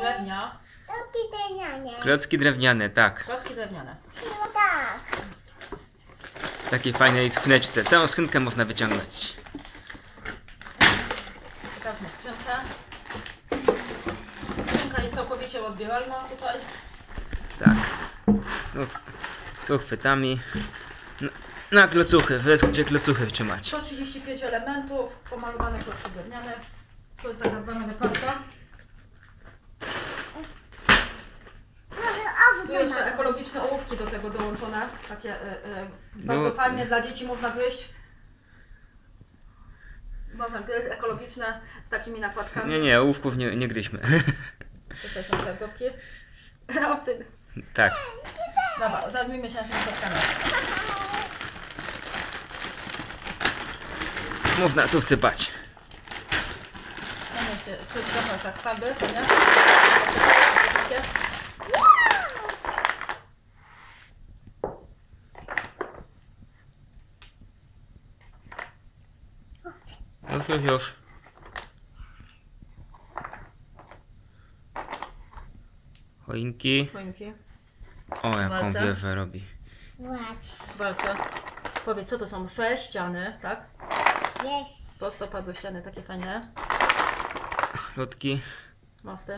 drewnia. Klocki drewniane, tak. Klocki drewniane. No tak. W takiej fajnej skrzyneczce. Całą skrzynkę można wyciągnąć. Pokażmy skrzynkę. Skrzynka jest całkowicie rozbieralna tutaj. Tak. Z uchwytami. Na klocuchy, gdzie klocuchy trzymać. 135 elementów, pomalowane klocki drewniane. To jest taka zwana pasta. Tu jeszcze ekologiczne ołówki do tego dołączone. Takie bardzo fajnie dla dzieci można gryźć. Można gryźć ekologiczne z takimi nakładkami. Nie, ołówków nie gryźmy. Tutaj są te głowki. Owcy. Tak. Dobra, zajmijmy się naszymi klockami. Można tu wsypać. Mam jeszcze trochę tak farby, to nie? Takie. Już. Choinki. Choinki. O, jaką Walce. wiewę robi. Walce. Powiedz, co to są? 6 ściany, tak? Jest. Prostopadłe ściany, takie fajne. Lotki. Mosty.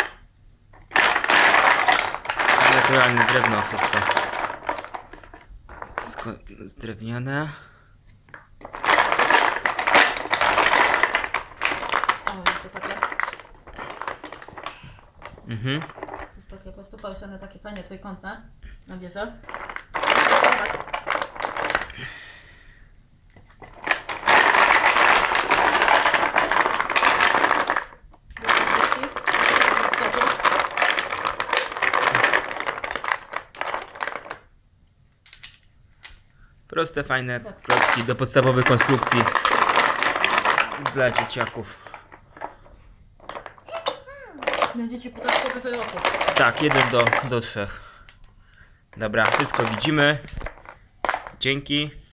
Naturalne drewno wszystko. Drewniane. O, jeszcze takie. Mhm. To jest takie prostopadłe ściany, takie fajne, trójkątne. Na wieżę. Proste, fajne klocki do podstawowych konstrukcji dla dzieciaków. Będziecie podatkowe powyżej roku. Tak, 1 do 3. Dobra, wszystko widzimy. Dzięki.